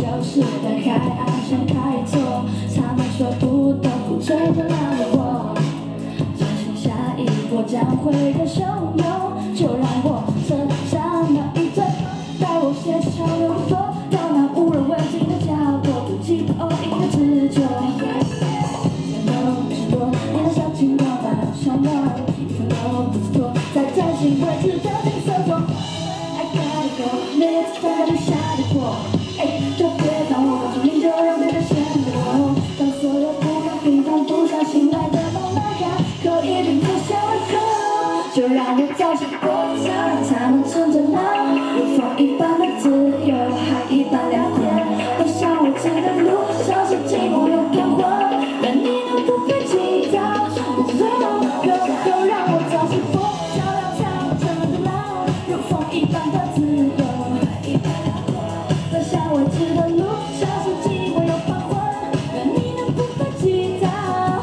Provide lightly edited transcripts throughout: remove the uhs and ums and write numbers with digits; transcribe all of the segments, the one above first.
就是在海岸上开一座，他们说不得不追着浪过，相信下一波将会更汹涌，就让我乘上那一阵，带我携着潮流的风，到那无人问津的角落，不计破一个自救。天都不是多，你的小情光把它消磨，一分都不蹉跎，在真心未知的景色中。I gotta go， 每次快就下的火，就别当我注定就让这个陷落。当所有不敢平凡、不相信来的猛男孩，可一定走向了河，就让我早些过早，让他们乘着浪，如风一般的自由，海一般辽阔。奔向未知的路，像是寂寞又变幻，但你能不被击倒？又让我早些过早，让他们乘着浪，如风一般的自由，海一般辽阔。奔向未知的路，像是寂寞又彷徨，但你能不被击倒？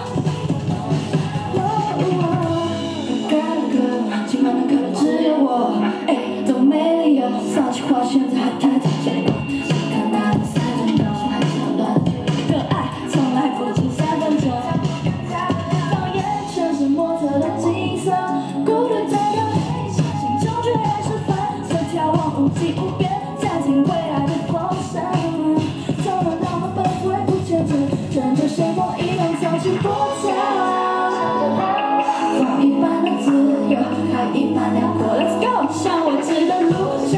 今晚能看的只有我，都没理由放弃话，现在还太早结果。看那3分钟还小段，可爱从来不止3分钟。放眼全是模特的景色，孤独在人海，心中却还是反侧，眺望无际无边，暂停未来的风声。总能让我们奔赴不前程，乘着随风一浪早起波涛。风一般的自由，海一般辽阔 ，Let's go， 向未知的路上，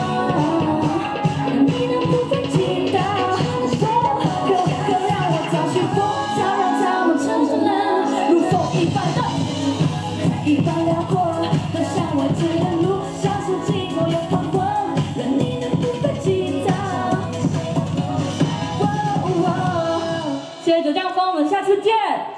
你能不被击倒？可让我早些波涛，让他们乘着浪，如风一般的，海一般辽阔，奔向未知的路，像是寂寞又彷徨，让你能不被击倒？谢谢九江风，我们下次见。